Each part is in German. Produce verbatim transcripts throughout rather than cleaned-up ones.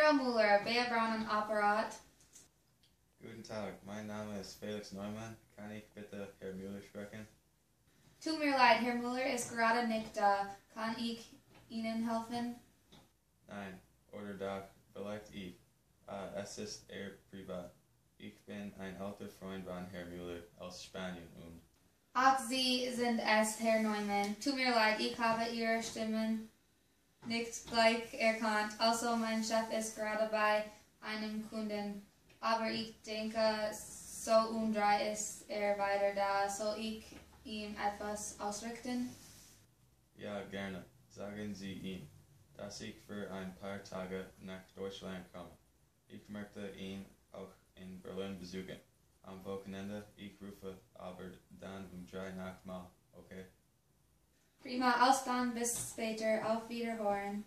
Frau Müller, wer braucht ein Apparat? Guten Tag, mein Name ist Felix Neumann. Kann ich bitte Herr Müller sprechen? Tut mir leid, Herr Müller ist gerade nicht da. Kann ich Ihnen helfen? Nein, oder doch, vielleicht ich. Uh, es ist eher privat. Ich bin ein alter Freund von Herrn Müller aus Spanien und... Ach, Sie sind es, Herr Neumann. Tut mir leid, ich habe Ihre Stimmen nicht gleich erkannt. Also, mein Chef ist gerade bei einem Kunden. Aber ich denke, so um drei ist er weiter da. Soll ich ihm etwas ausrichten? Ja, gerne. Sagen Sie ihm, dass ich für ein paar Tage nach Deutschland komme. Ich möchte ihn auch in Berlin besuchen. Am Wochenende, ich rufe aber dann um drei Nacht mal, okay? Prima, aus dann bis später. Auf Wiederhören.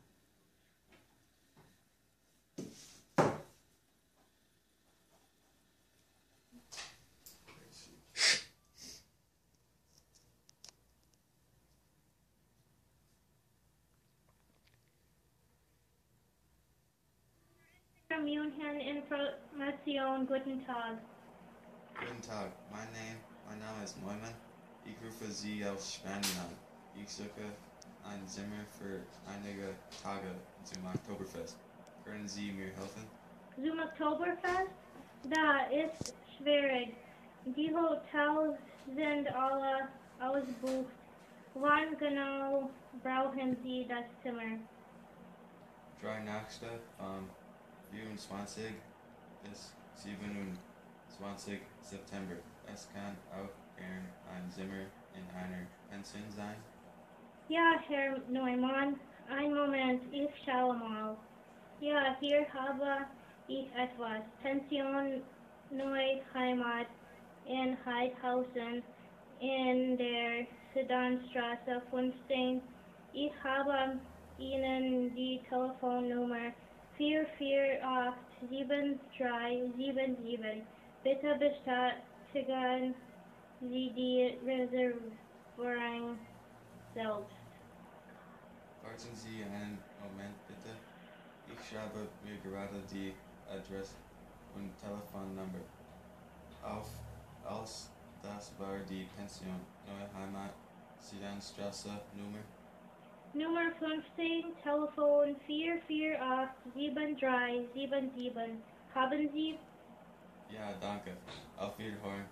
Information, guten Tag. Guten Tag, mein, Name, mein Name ist Neumann. Ich rufe Sie aus Spanien an. Ich suche ein Zimmer für einige Tage zum Oktoberfest. Können Sie mir helfen? Zum Oktoberfest? Da ist schwierig. Die Hotels sind alle ausgebucht. Wann genau brauchen Sie das Zimmer? Drei Nächte vom vierundzwanzigsten bis siebenundzwanzigsten September. Es kann auch gern ein Zimmer in einer Pension sein. Ja, Herr Neumann, einen Moment, ich schaue mal. Ja, hier habe ich etwas. Pension Neuheimat in Heidhausen in der Sedanstraße fünfzehn. Ich habe Ihnen die Telefonnummer vier vier acht sieben drei sieben sieben. Bitte bestätigen Sie die Reservierung selbst. Warten Sie einen Moment bitte. Ich schreibe mir gerade die Adresse und Telefonnummer auf. Als das war die Pension Neue Heimat, Sedanstraße Nummer Nummer fünfzehn, Telefon vier vier acht sieben drei sieben sieben. Haben Sie? Ja, danke. Auf Wiederhören.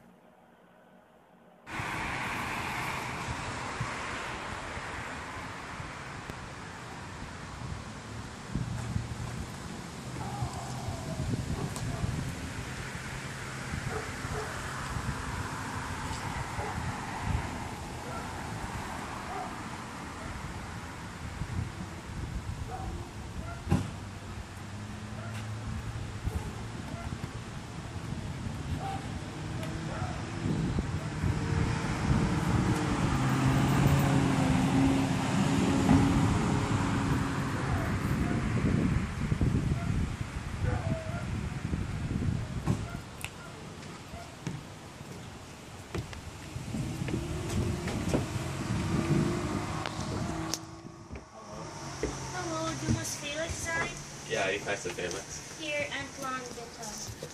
Ja, ich heiße Felix. Hier entlang bitte.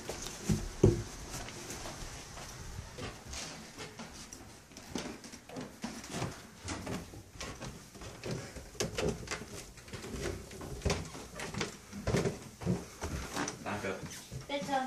Danke. Bitte.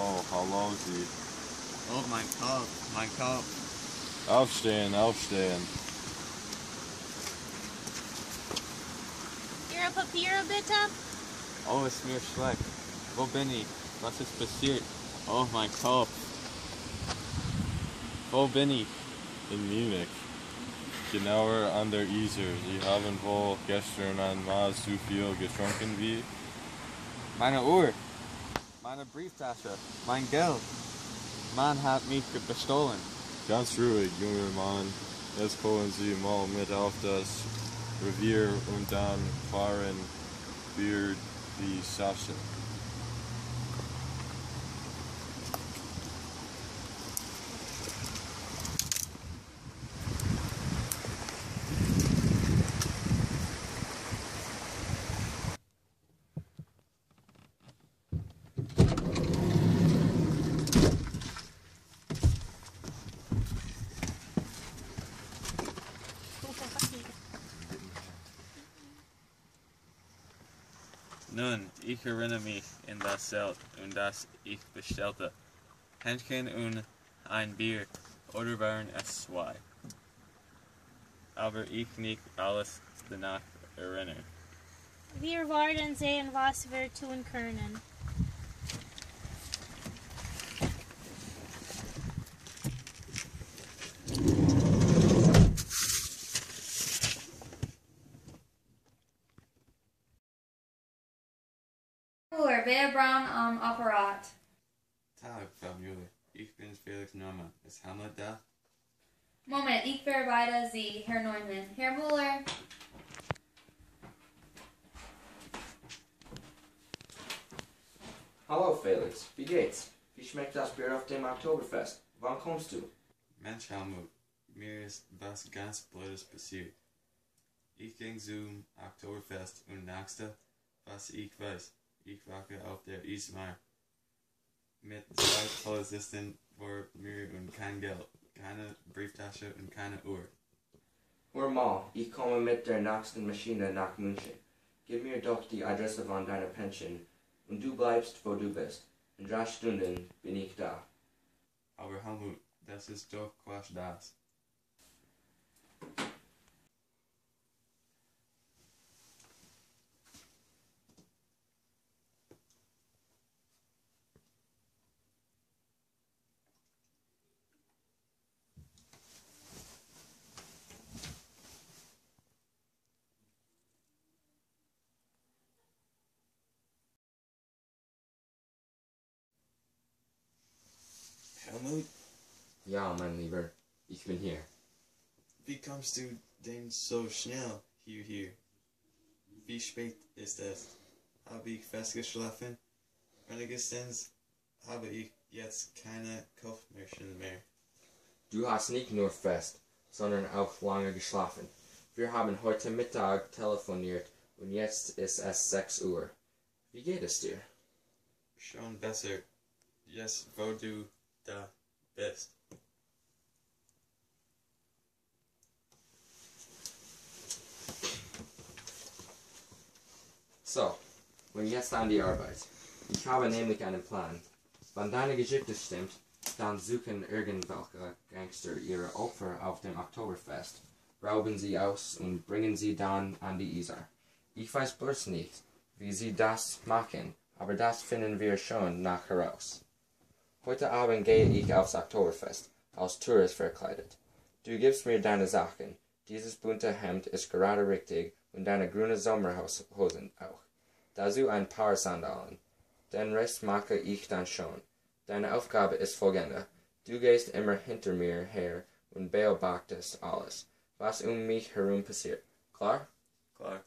Hallo, hallo Sie. Oh, mein Kopf, mein Kopf. Aufstehen, aufstehen. Ihre Papiere bitte? Oh, ist mir schlecht. Wo bin ich? Was ist passiert? Oh, mein Kopf. Wo bin ich? In Munich. Genauer an der Isar. Sie haben wohl gestern einmal zu viel getrunken wie? Meine Uhr. Meine Brieftasche. Mein Geld. Man hat mich bestohlen. Ganz ruhig, junger Mann. Jetzt kommen Sie mal mit auf das Revier und dann fahren wir die Sache. Nun, ich erinnere mich in das Zelt und das ich bestellte. Hähnchen und ein Bier, oder waren es zwei? Aber ich nicht alles danach erinnere. Wir werden sehen, was wir tun können. Müller, wer Braun am Apparat? Tag, Frau Müller. Ich bin Felix Neumann. Ist Helmut da? Moment, ich bearbeite Sie, Herr Neumann. Herr Müller. Hallo Felix, wie geht's? Wie schmeckt das Bier auf dem Oktoberfest? Wann kommst du? Mensch, Helmut. Mir ist was ganz Blödes passiert. Ich ging zum Oktoberfest und nächste, was ich weiß, ich wache auf der Ismar mit zwei Polizisten vor mir und kein Geld, keine Brieftasche und keine Uhr. Hör mal, ich komme mit der nächsten Maschine nach München. Gib mir doch die Adresse von deiner Pension und du bleibst, wo du bist. In drei Stunden bin ich da. Aber Helmut, das ist doch Quatsch das. Helmut, Ja, mein Lieber, ich bin hier. wie kommst du denn so schnell hierher? Wie spät ist es? Habe ich festgeschlafen? Wenigstens habe ich jetzt keine Kopfschmerzen mehr. Du hast nicht nur fest, sondern auch lange geschlafen. Wir haben heute Mittag telefoniert und jetzt ist es sechs Uhr. Wie geht es dir? Schon besser, jetzt wo du da bist. So, und jetzt an die Arbeit. Ich habe nämlich einen Plan. Wenn deine Geschichte stimmt, dann suchen irgendwelche Gangster ihre Opfer auf dem Oktoberfest, rauben sie aus und bringen sie dann an die Isar. Ich weiß bloß nicht, wie sie das machen, aber das finden wir schon nach heraus. Heute Abend gehe ich aufs Oktoberfest, als Tourist verkleidet. Du gibst mir deine Sachen. Dieses bunte Hemd ist gerade richtig und deine grüne Sommerhosen auch. Dazu ein paar Sandalen. Den Rest mache ich dann schon. Deine Aufgabe ist folgende. Du gehst immer hinter mir her und beobachtest alles, was um mich herum passiert. Klar? Klar.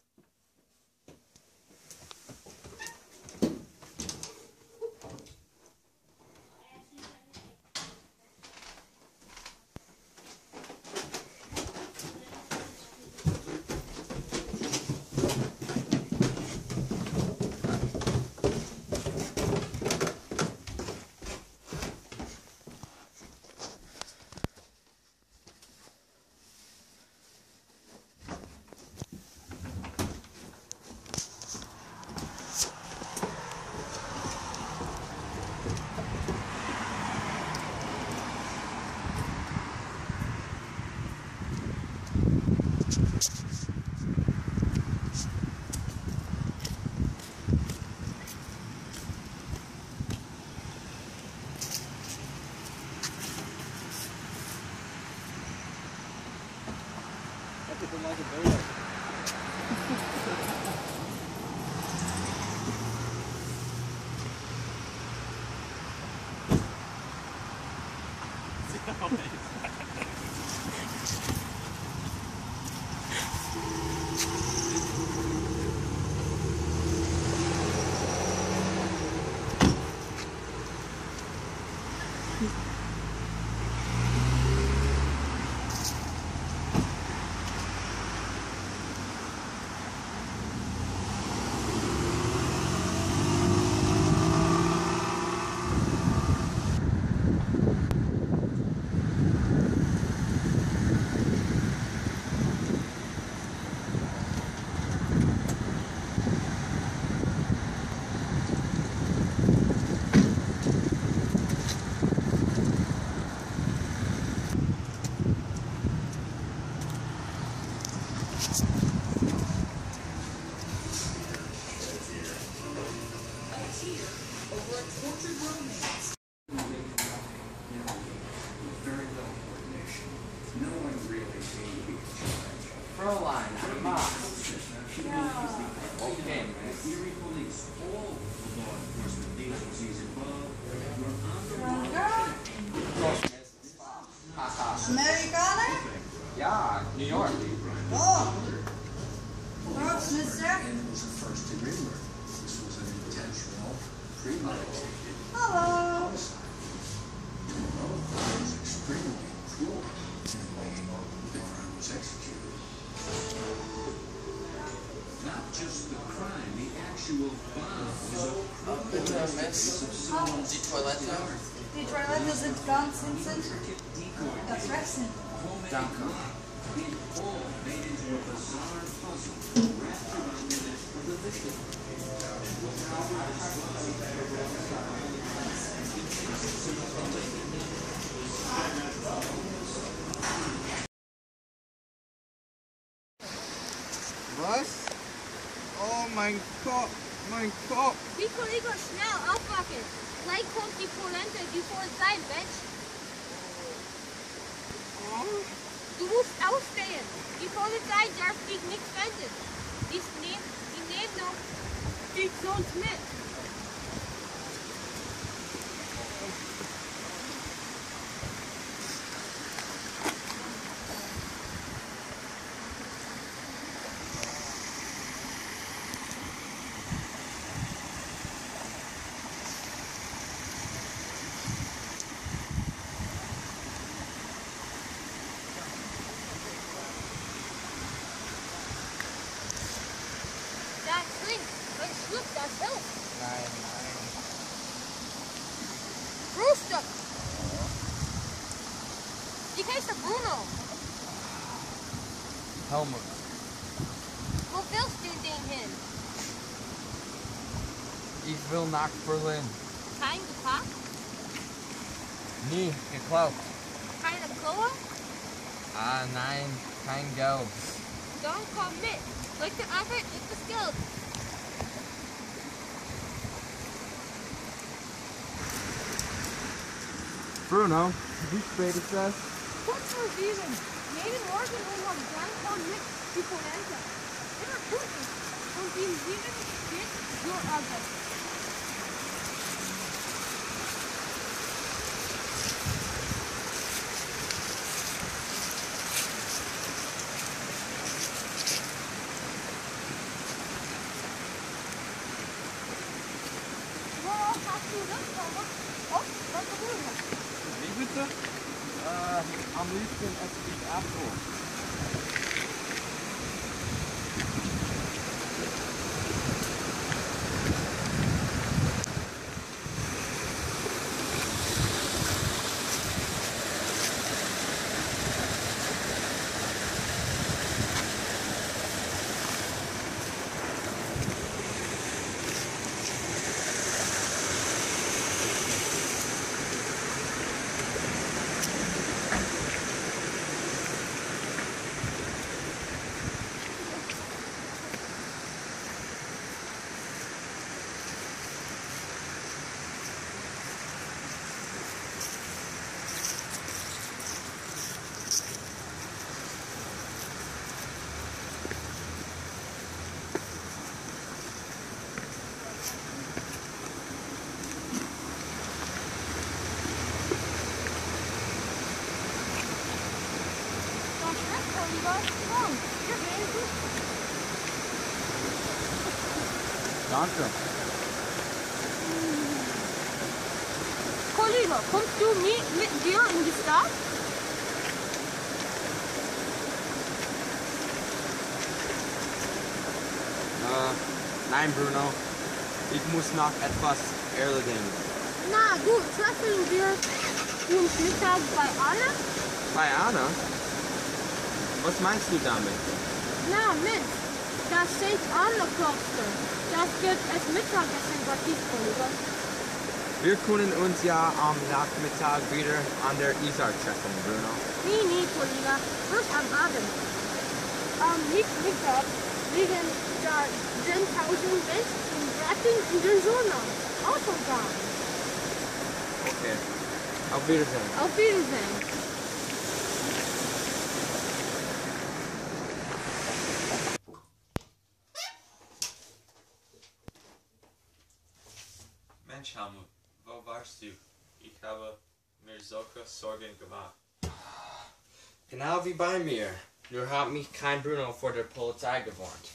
Amerikaner? Ja, New York. Oh. Gross, mister. Hallo. Not just the crime, the actual bomb. Bitte, Miss. Die Toilette. Die Toiletten sind ganz hinten. Das wechseln. Danke. All made into a bizarre puzzle wrapped around the neck of the victim. Was? Oh mein Kopf, mein Kopf. Nico, Nico, schnell aufwachen. Gleich kommt die Polente, die Polizei, Mensch. Du musst aufstehen. Die Polizei darf dich nicht finden. Die nehmen, die nehmen noch dich sonst mit. Das hilft. Nein, nein. Brewster. Die heißt der Bruno. Helmut. Wo willst du denn hin? Ich will nach Berlin. Kein gepackt? Nie geklaut. Keine Kohle? Ah, nein, kein Geld. Dann komm mit. Like der Arbeit nicht das Geld. Bruno, wie spät ist das? Kurz vor sieben. Jeden Morgen um halb drei kommt mit die Polente. Immer pünktlich. Und um sieben geht zur Arbeit. Worauf hast du das gemacht? Auf, was du willst. Wie bitte? Äh, am liebsten esse ich Apfel. Oliver. Komm, wir gehen gut. Danke. Oliver, kommst du mit, mit dir in die Stadt? Äh, nein, Bruno. Ich muss noch etwas erledigen. Na gut, treffen wir uns Mittag bei Anna? Bei Anna? Was meinst du damit? Na Mensch, das Sankt Anna Kloster. Das gibt es Mittagessen gratis, Oliver. Wir können uns ja am Nachmittag wieder an der Isar treffen, Bruno. Nee, nee, Oliver, erst am Abend. Am Mittag liegen da zehntausend Menschen im Garten in der Sonne. Autobahn. Okay. Auf Wiedersehen. Auf Wiedersehen. Mensch, Helmut, wo warst du? Ich habe mir solche Sorgen gemacht. Genau wie bei mir. Nur hat mich kein Bruno vor der Polizei gewarnt.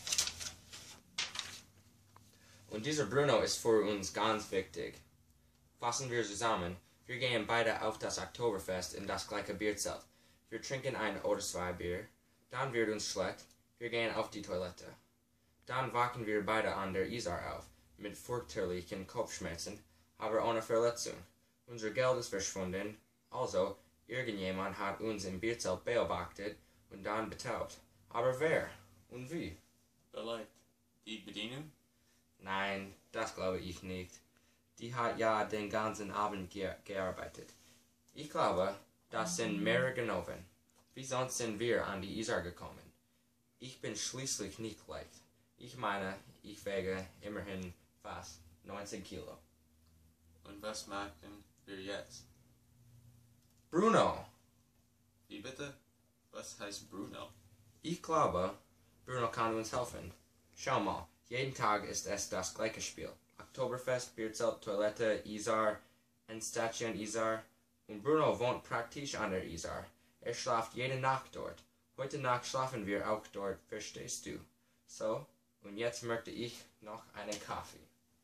Und dieser Bruno ist für uns ganz wichtig. Fassen wir zusammen. Wir gehen beide auf das Oktoberfest in das gleiche Bierzelt. Wir trinken ein oder zwei Bier. Dann wird uns schlecht. Wir gehen auf die Toilette. Dann wachen wir beide an der Isar auf. Mit fürchterlichen Kopfschmerzen, aber ohne Verletzung. Unser Geld ist verschwunden. Also, irgendjemand hat uns im Bierzelt beobachtet und dann betaubt. Aber wer und wie? Vielleicht die Bedienung? Nein, das glaube ich nicht. Die hat ja den ganzen Abend ge gearbeitet. Ich glaube, das sind mehrere Genoven. Wie sonst sind wir an die Isar gekommen? Ich bin schließlich nicht leicht. Ich meine, ich wege immerhin fast neunzehn Kilo. Und was machen wir jetzt? Bruno! Wie bitte? Was heißt Bruno? Ich glaube, Bruno kann uns helfen. Schau mal, jeden Tag ist es das gleiche Spiel. Oktoberfest, Bierzelt, Toilette, Isar, Endstation Isar. Und Bruno wohnt praktisch an der Isar. Er schlaft jede Nacht dort. Heute Nacht schlafen wir auch dort, verstehst du? So, und jetzt möchte ich noch einen Kaffee.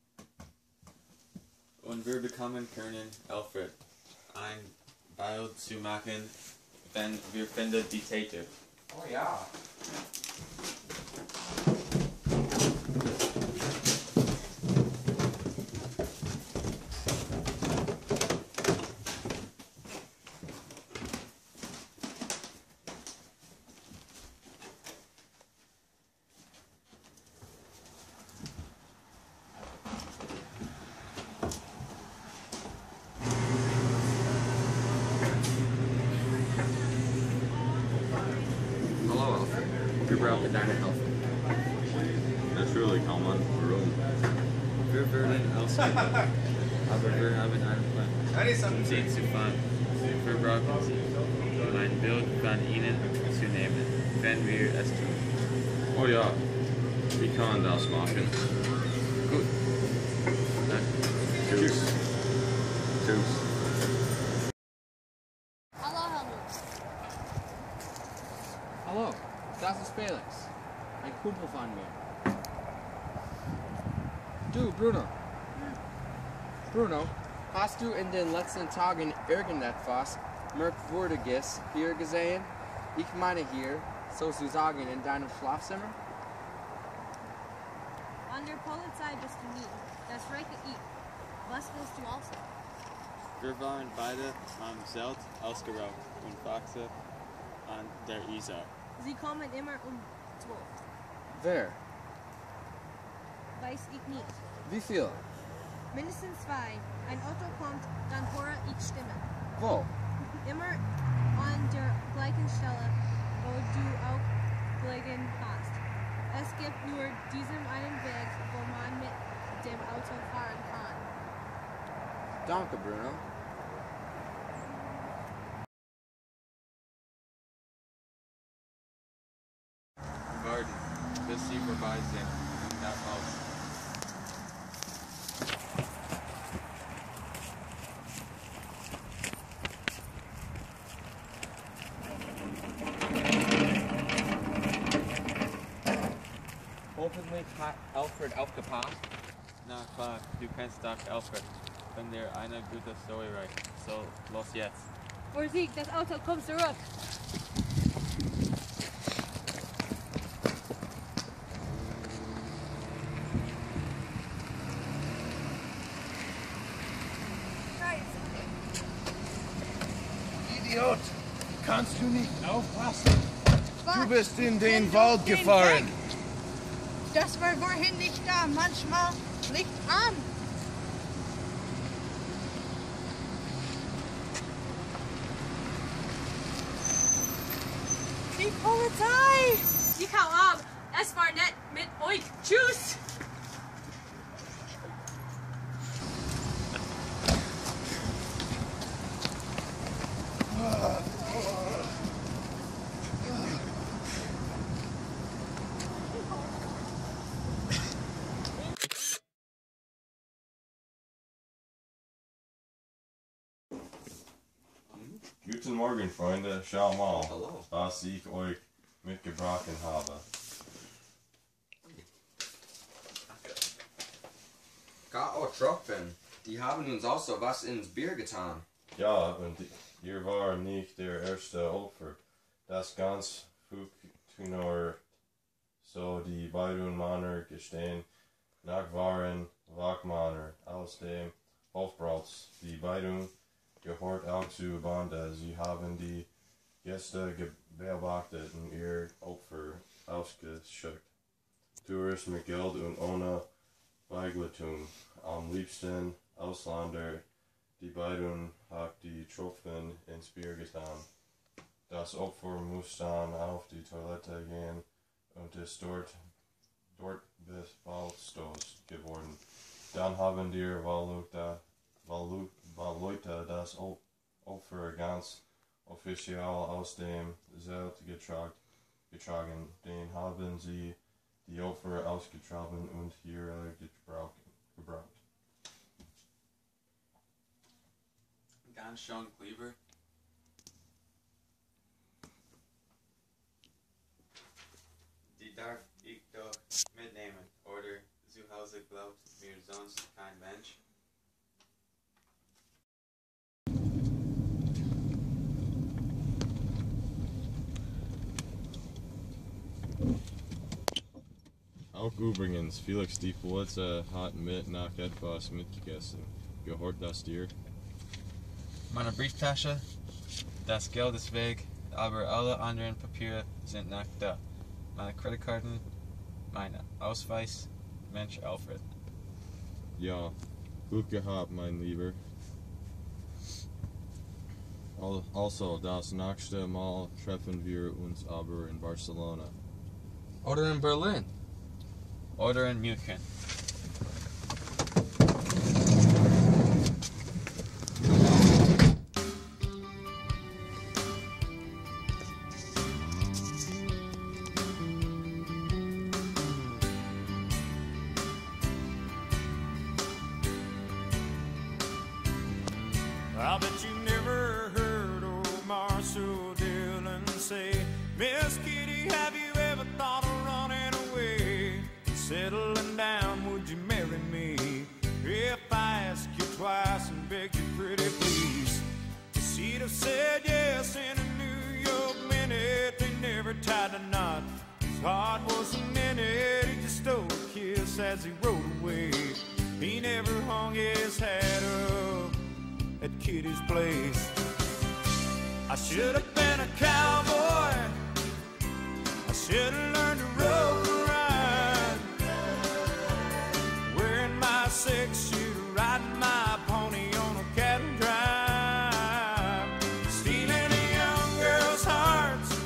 Und wir bekommen können Alfred ein Beil zu machen, wenn wir finden die Täter. Oh ja. Wir brauchen deine Hilfe. Natürlich, Helmut. Warum? Wir würden ausgehen, aber wir haben einen Plan, um sie zu fahren. Wir brauchen sie, um ein Bild von ihnen zu nehmen, wenn wir es tun. Oh ja, ich kann das machen. Gut. Na, Tschüss. Tschüss. Hallo, Helmut. Hallo, das ist Felix. Ein Kumpel von mir. Du, Bruno. Bruno, hast du in den letzten Tagen irgendetwas Merkwürdiges hier gesehen? Ich meine hier, sozusagen in deinem Schlafzimmer? An der Polizei bist du nie. Das reiche ich. Was willst du also? wir waren beide am Zelt ausgeraubt und wachten an der Isar. Sie kommen immer um zwölf. Wer? Weiß ich nicht. Wie viel? Mindestens zwei. Ein Auto kommt, dann höre ich Stimmen. Wo? Immer an der gleichen Stelle, wo du auch gelegen hast. Es gibt nur diesen einen Weg, wo man mit dem Auto fahren kann. Danke, Bruno. Warten, bis sie vorbei sind. Nach Haus. zufällig Alfred aufgepasst? Na klar, du kennst doch Alfred. Wenn dir eine gute Story reicht. So, los jetzt. Vorsicht, das Auto kommt zurück. Idiot! Kannst du nicht aufpassen? Was? Du bist in den Wenn Wald du den gefahren. Weg- Das war vorhin nicht da. Manchmal Licht an. Die Polizei! Ich hau ab. Es war nett mit euch. Tschüss! Guten Morgen, Freunde. Schau mal, Hallo. was ich euch mitgebracht habe. K O-Tropfen. Die haben uns also was ins Bier getan. Ja, und ihr war nicht der erste Opfer. Das ganz nur so die beiden Männer gestehen, nach waren Wachmänner aus dem Hofbrauts. Die beiden gehört auch zur Bande. Sie haben die Gäste beobachtet und ihr Opfer ausgeschickt. Touristen mit Geld und ohne Begleitung. Am liebsten Ausländer. Die beiden hat die Tropfen ins Bier getan. Das Opfer muss dann auf die Toilette gehen und ist dort, dort bis baldlos geworden. Dann haben die Leute das Opfer ganz offiziell aus dem Zelt getragen. Den haben sie die Opfer ausgetragen und hier gebraucht. Ganz schön clever. Die darf ich doch mitnehmen, oder zu Hause glaubt mir sonst kein Mensch. Auch übrigens, Felix die Polizei hat mit nach etwas mitgegessen. Gehört das dir? Meine Brieftasche, das Geld ist weg, aber alle anderen Papiere sind noch da. Meine Kreditkarten, mein Ausweis, Mensch Alfred. Ja, gut gehabt, mein Lieber. Also, das nächste Mal treffen wir uns aber in Barcelona. Oder in Berlin. Oder in München. I bet you never heard old Marshall Dillon say, Miss Kitty, have you ever thought of running away? Settling down, would you marry me? If I ask you twice and beg you pretty please. She'd have said yes in a New York minute. They never tied a knot. His heart was a minute. He just stole a kiss as he rode away. He never hung his hat up at Kitty's place. I should have been a cowboy. I should have learned to rope and ride. Wearing my six shooter, riding my pony on a cat and drive. Stealing a young girl's hearts,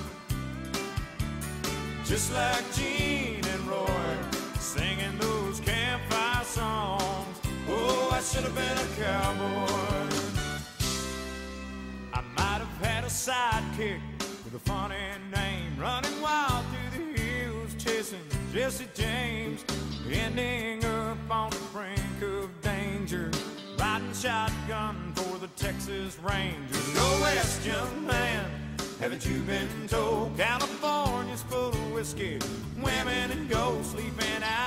just like Gene and Roy, singing those campfire songs. Oh, I should have been a cowboy. I might have had a sidekick with a funny name, running wild through the hills, chasing Jesse James, ending up on the brink of danger, riding shotgun for the Texas Rangers. Go west, young man, Haven't you been told California's full of whiskey, women and gold sleeping out?